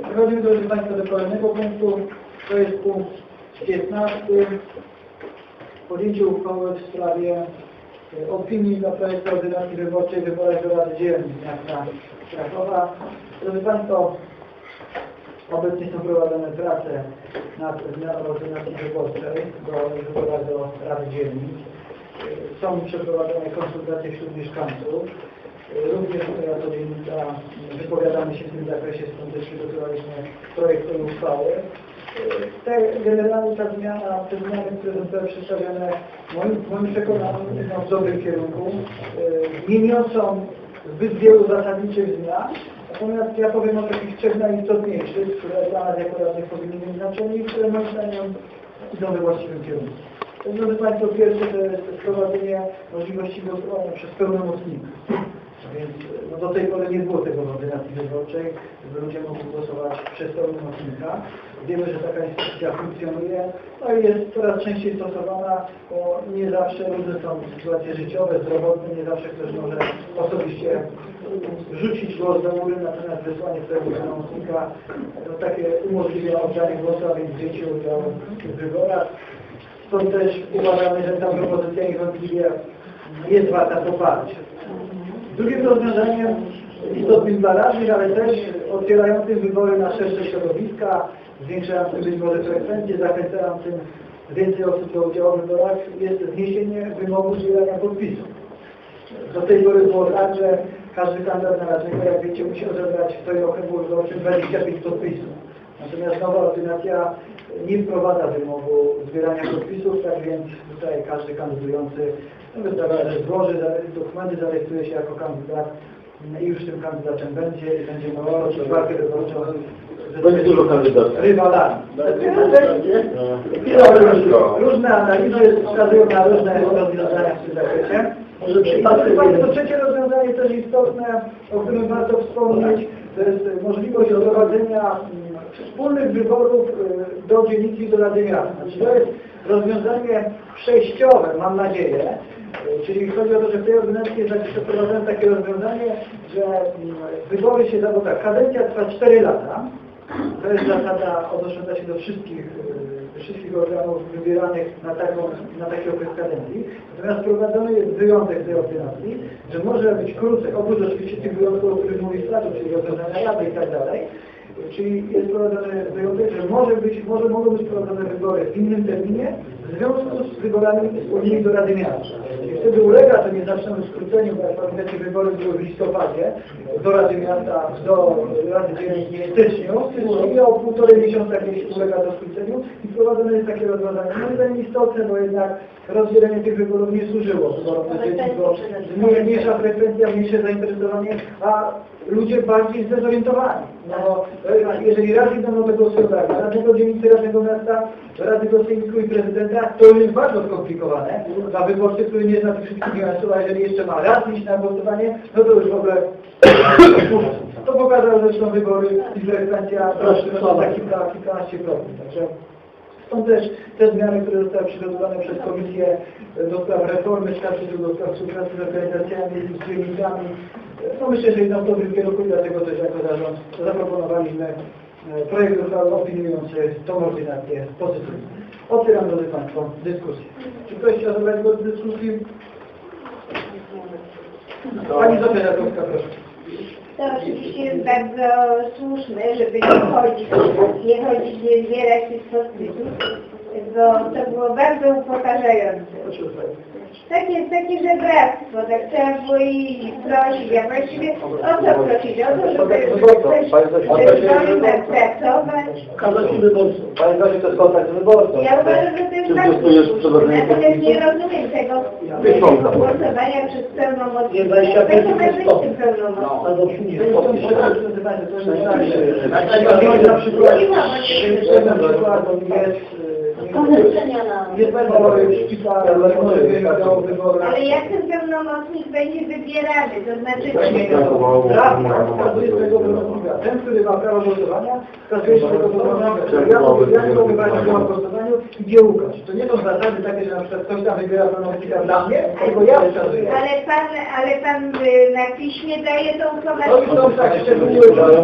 Przechodzimy, drodzy Państwo, do kolejnego punktu. To jest punkt 15. Podjęcie uchwały w sprawie opinii dla projektu ordynacji wyborczej w wyborach do Rady Dzielnic miasta Krakowa. Drodzy Państwo, obecnie są prowadzone prace nad zmianą ordynacji wyborczej do wyborach do Rady Dzielnic. Są przeprowadzone konsultacje wśród mieszkańców. Również jako dziennika wypowiadamy się w tym zakresie, stąd też przygotowaliśmy projekt tej uchwały. Generalnie te zmiany, które zostały przedstawione w moim przekonaniu idą w dobrym kierunku. Nie niosą zbyt wielu zasadniczych zmian, natomiast ja powiem o takich trzech najistotniejszych, które dla nas jako radnych powinny mieć znaczenie i które moim zdaniem idą we właściwym kierunku. Drodzy Państwo, pierwsze to jest wprowadzenie możliwości głosowania przez pełnomocnika. Więc do tej pory nie było tego w ordynacji wyborczej, żeby ludzie mogli głosować przez pełnomocnika. Wiemy, że taka instytucja funkcjonuje, no i jest coraz częściej stosowana, bo nie zawsze różne są sytuacje życiowe, zdrowotne, nie zawsze ktoś może osobiście rzucić głos do góry, natomiast wysłanie swojego pełnomocnika takie umożliwia oddanie głosu, a więc wzięcie udziału w wyborach. Stąd też uważamy, że ta propozycja niewątpliwie jest warta poparcia. Drugim rozwiązaniem istotnym dla radnych, ale też otwierającym wybory na szersze środowiska, zwiększającym być może frekwencję, zachęcającym więcej osób do udziału w wyborach jest zniesienie wymogu zbierania podpisów. Do tej pory było tak, że każdy kandydat na radnego, jak wiecie, musiał zebrać w tej okręgu wyborczym 25 podpisów. Natomiast nowa ordynacja nie wprowadza wymogu zbierania podpisów, tak więc tutaj każdy kandydujący wystawia, że złoży dokumenty, zarejestruje się jako kandydat i już tym kandydatem będzie miał walkę wyborczą. Będzie dużo kandydatów. Rywalami. Różne analizy wskazują na różne rozwiązania w tym zakresie. To trzecie rozwiązanie też istotne, o którym warto wspomnieć, to jest możliwość prowadzenia wspólnych wyborów do dzielnicy i do Rady Miasta. To jest rozwiązanie przejściowe, mam nadzieję. Czyli chodzi o to, że w tej ordynacji jest przeprowadzone takie rozwiązanie, że wybory się tak, kadencja trwa 4 lata. To jest zasada odnosząca się do wszystkich organów wybieranych na taki okres kadencji. Natomiast wprowadzony jest wyjątek tej ordynacji, że może być krócej, oprócz oczywiście tych wyjątków, o których mówi statut, czyli rozwiązania rady i tak dalej. Czyli jest wprowadzony wyjątek, że mogą być prowadzone wybory w innym terminie w związku z wyborami wspólnymi do Rady Miasta. I wtedy ulega to nieznacznemu skróceniu, bo jak pamiętacie, wybory były w listopadzie do Rady Miasta, do Rady Dzielnic w styczniu i o 1,5 miesiąca kiedyś ulega to skróceniu i wprowadzone jest takie rozwiązanie. Moim zdaniem istotne, bo jednak rozdzielenie tych wyborów nie służyło wyborom do dzielnic, bo mniejsza frekwencja, mniejsze zainteresowanie, a ludzie bardziej zdezorientowani. No, jeżeli raz idą do tego głosowania, radnego dzielnicy, radnego miasta, radnego sejmiku i prezydenta, to już jest bardzo skomplikowane dla wyborcy, który nie zna tych wszystkich niuansów, a jeżeli jeszcze ma raz iść na głosowanie, no to już w ogóle to pokazało zresztą wybory i frekwencja wzrosła kilkanaście procent. Także są też te zmiany, które zostały przygotowane przez Komisję do spraw reformy statutu, do spraw współpracy z organizacjami i z dziennikami. No myślę, że idą w dobrym kierunku i dlatego też jako zarząd zaproponowaliśmy projekt uchwały opiniujący tą ordynację pozytywnie. Otwieram, drodzy Państwo, dyskusję. Czy ktoś chciał zabrać głos w dyskusji? Pani Zofia Jakowska, proszę. To oczywiście jest bardzo słuszne, żeby nie chodzić, nie zbierać tych podpisów, bo to było bardzo upokarzające. Takie żebractwo, tak trzeba było i prosić, a właściwie o co prosić? O to, żeby ktoś pracować. Pani Zosiu, to jest kontakt z wyborcą. Ja uważam, że to jest bardzo słuszne, natomiast nie rozumiem tego głosowania przez pełnomocnika. Jak to ma być tym pełnomocnikiem? Na przykład jest Nie będą szpitale, wybory. Ale jak ten pełnomocnik będzie wybierany, to znaczy... Radny wskazuje swojego pełnomocnika. Ten, który ma prawo głosowania, wskazuje swojego pełnomocnika. Ja nie mogę brać udziału w głosowaniu i gdzie Łukasz. To nie są zasady takie, że na przykład ktoś tam wybiera pełnomocnika dla mnie, tylko ja wskazuję. Ale pan na piśmie daje tą To już informację. są tak szczególnie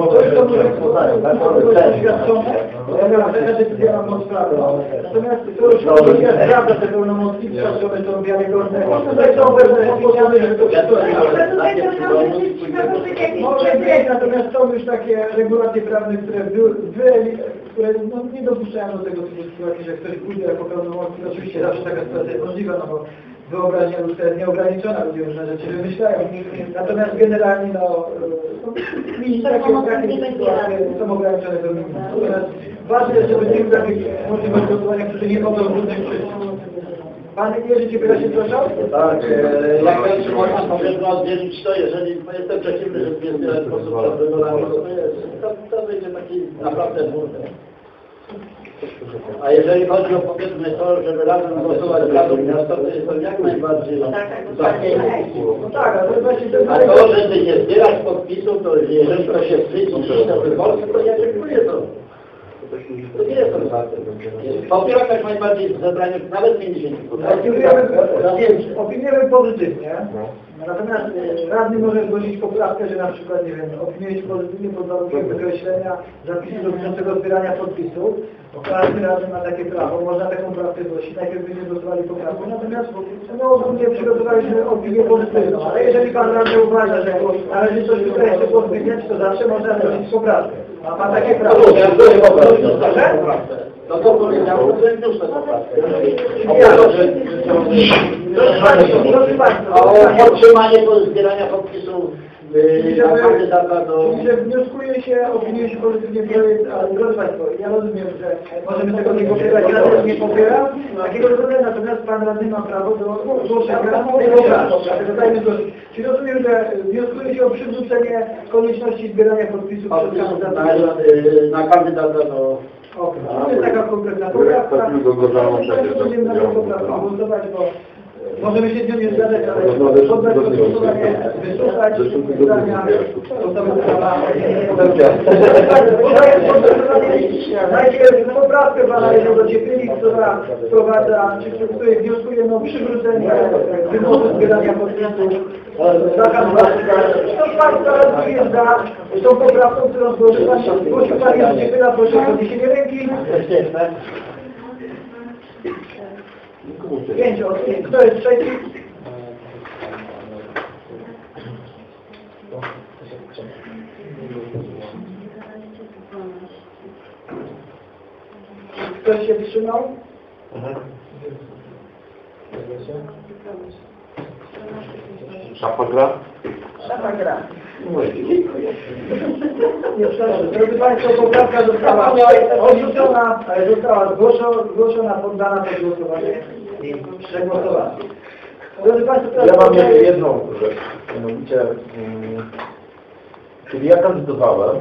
doświadczone, ja miałem taka decyzja na moc prawa. Natomiast to już jest prawda, te pełnomocniki, one są wiarygodne. Tutaj są powiedziane, że to może być, natomiast są już takie regulacje prawne, które nie dopuszczają do tego typu sytuacji, że ktoś pójdzie jako pełnomocnik. Oczywiście zawsze taka sytuacja jest możliwa, no bo wyobraźnia ludzka jest nieograniczona, ludzie różne rzeczy wymyślają. Natomiast generalnie takie sytuacje są ograniczone do minimum. Natomiast ważne jest, żeby nie było takich możliwości głosowania, które nie mogą w różnych przyczyn. Pan Jerzy, Ciebie się proszę? Tak, jak będzie można powiedzmy oddzielić to, jeżeli jestem przeciwny, że jest wiele sposób przed wyborami, to będzie taki naprawdę burdę. A jeżeli chodzi o powiedzmy to, żeby razem głosować w Radą Miasta, to jest to jak najbardziej No tak, ale to właśnie a to, żeby nie zbierać podpisów, to jeżeli ktoś się wstydzi do wyborców, to ja dziękuję to. To nie jest to żartem. Popieram jak najbardziej zebranie nawet 50%. Opiniujemy pozytywnie. Natomiast radny może zgłosić poprawkę, że na przykład, nie wiem, opiniuje się pozytywnie pod warunkiem wykreślenia zapisu dotyczącego zbierania podpisów. Bo każdy radny ma takie prawo, można taką poprawkę zgłosić, najpierw byśmy głosowali poprawkę. Natomiast ogólnie przygotowaliśmy opinię pozytywną. Ale jeżeli pan radny uważa, że należy coś tutaj jeszcze pozmieniać, to zawsze można zgłosić poprawkę. Ma pan takie prawo. No to powiedział, że już to poprawkę. O podtrzymanie zbierania podpisów kandydata do... Że wnioskuje się, opiniuje się pozytywnie projekt, ale drodzy Państwo, ja rozumiem, że możemy tego nie popierać, ja też nie popieram takiego rodzaju, natomiast Pan Radny ma prawo do zgłoszenia tej poprawki. Dlatego dajmy zgłosić. Czyli rozumiem, że wnioskuje się o przywrócenie konieczności zbierania podpisów przez kandydata na kandydata do... Okej, to jest taka konkretna poprawka. Będziemy na tę poprawkę głosować, bo możemy się z nią nie zgadzać, ale poddać do głosowania, wysłuchać zdania najpierw poprawkę pana Jerzego Cieplinik, która wprowadza, czy której wnioskuje o przywrócenie wymogu zbierania podpisów za kandydata. To Państwa jest za tą poprawką, którą zgłosił pan Jerzy Ciepla, proszę o podniesienie ręki. 5 od 5. Kto jest przeciw? Ktoś się wstrzymał? Szafa gra? Szafa gra. Nie, przepraszam. Drodzy Państwo, poprawka została odrzucona, ale została zgłoszona, poddana pod głosowanie i przegłosowana. Drodzy Państwo, teraz... Ja mam jeszcze jedną rzecz, mianowicie, kiedy ja kandydowałem,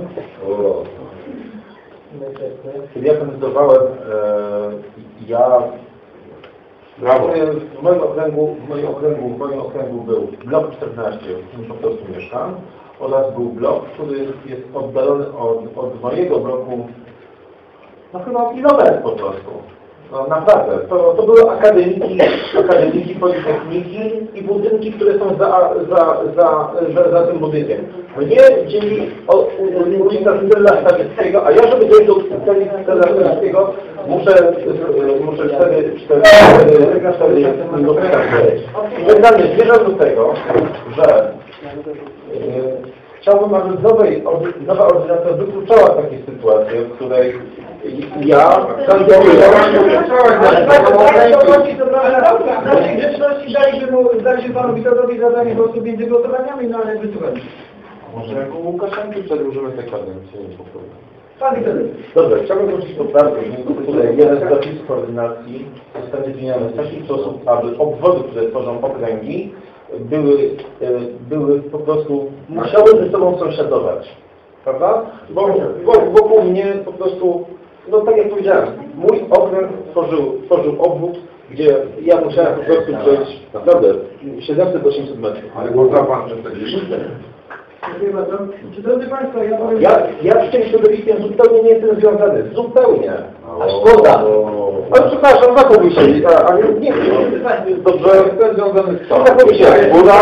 w moim okręgu był blok 14, w którym po prostu mieszkam, oraz był blok, który jest oddalony od mojego bloku, no chyba o kilometr po prostu. No naprawdę, to były akademiki, politechniki i budynki, które są za tym budynkiem. Mnie dzieli ulica Stella Stawieckiego, a ja żeby dojść do Stella Stawieckiego muszę 4 minuty przejść. I generalnie zmierzam do tego, że chciałbym, aby nowa ordynacja wykluczała takie sytuacje, w której ja w naszej grzeczności daliśmy panu Witoldowi zadanie głosu między głosowaniami, no ale wysłuchajcie. Może jako Łukaszenki przedłużymy tę kadencję. Pan Witold. Dobrze, chciałbym wrócić poprawkę, w której jeden z zapisów koordynacji zostanie zmieniony w taki sposób, aby obwody, które tworzą okręgi, były po prostu, musiały ze sobą sąsiadować. Prawda? Bo wokół mnie po prostu, no tak jak powiedziałem, mój okręg tworzył obwód, gdzie ja musiałem po prostu przejść naprawdę 700-800 metrów. Ale można pan przedstawić? Dziękuję bardzo. Czy drodzy Państwo, ja powiem... Ja z tym środowiskiem zupełnie nie jestem związany. Zupełnie. A szkoda. Ale przepraszam, zakołuj się. Ale nie wiem. Dobrze, jestem związany z tym. Zakołuj się.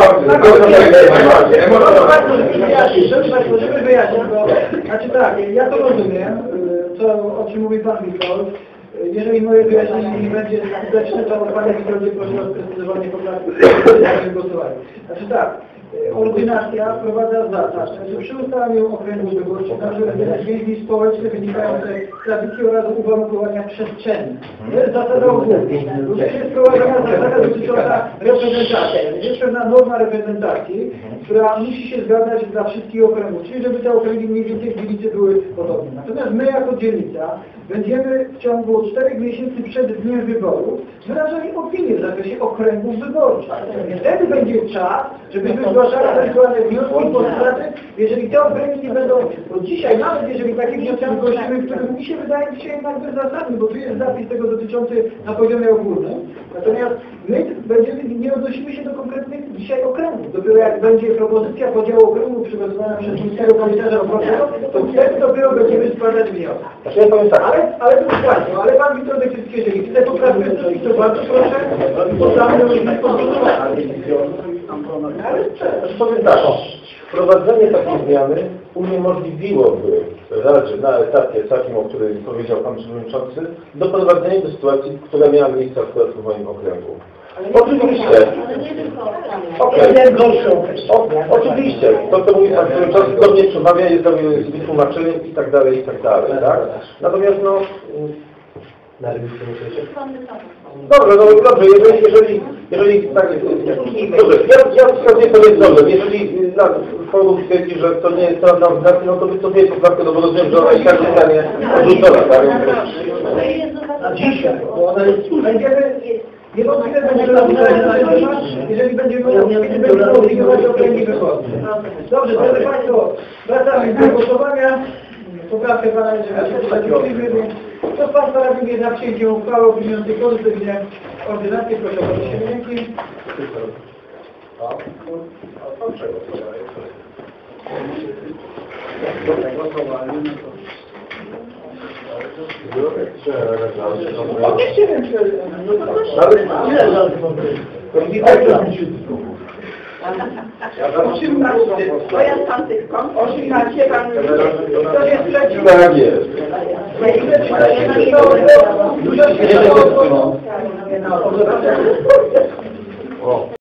Możemy wyjaśnić, bo... Znaczy tak, ja to rozumiem, o czym mówi Pan Witold. Jeżeli moje wyjaśnienie nie będzie skuteczne, to Panie Witoldzie proszę o sprecyzowanie poprawki w głosowaniu. Znaczy tak, ordynacja wprowadza zasad, że przy ustalaniu okręgu wyborczych należy więzi społeczne wynikające z tradycji oraz uwarunkowania przestrzenne. To jest zasada ogólna. Również jest wprowadzona zasada dotycząca reprezentacji. Jest pewna norma reprezentacji, która musi się zgadzać dla wszystkich okręgów, czyli żeby te okręgi mniej więcej w dzielnicy były podobne. Natomiast my jako dzielnica będziemy w ciągu 4 miesięcy przed dniem wyborów wyrażali opinię w zakresie okręgów wyborczych. Wtedy będzie czas, żebyśmy zgłaszali ewentualne wnioski i postulaty, jeżeli te okręgi nie będą, bo dzisiaj nawet jeżeli takie wnioski zgłosimy, które mi się wydaje dzisiaj jednak bezzasadny, bo tu jest zapis tego dotyczący na poziomie ogólnym, natomiast my nie odnosimy się do konkretnych dzisiaj okręgów. Dopiero jak będzie propozycja podziału okręgu przygotowana przez Miejskiego Komisarza Okręgowego, to wtedy dopiero będziemy składać wnioski. Znaczy ja powiem tak. Ale to jest właśnie, ale Pan Witold Krzycki, jeżeli chce poprawkę zrobić, to bardzo proszę, bo tam już nie Powiem tak, wprowadzenie takiej zmiany uniemożliwiłoby na etapie takim, o którym powiedział Pan Przewodniczący, doprowadzenie do sytuacji, która miała miejsce akurat w moim okręgu. Oczywiście. Oczywiście. To, co mówi Pan Przewodniczący, do mnie przemawia, jest wytłumaczeniem i tak dalej, tak? Natomiast no... Dobrze, no dobrze, jeżeli tak, dobrze, ja wskazuję sobie problem, jeżeli forum twierdzi, że to nie jest prawda organizacja, no to wycofuję poprawkę, no bo rozumiem, że ona i tak zostanie odrzucona, tak? Na dzisiaj, bo ona jest, niewątpliwie będziemy rozmawiać na ten temat, jeżeli będziemy opiniować okręgi wyborcze. Dobrze, drodzy Państwo, wracamy do głosowania. Poprawkę Pana Jerzego. Kto z Państwa radnych jest za przyjęciem uchwały opiniującej pozytywnie ordynację, proszę o podniesienie ręki. Podnieście rękę. Bo ja z tamtych kąt, 18 pan... To jest przeciw. Tak jest. O.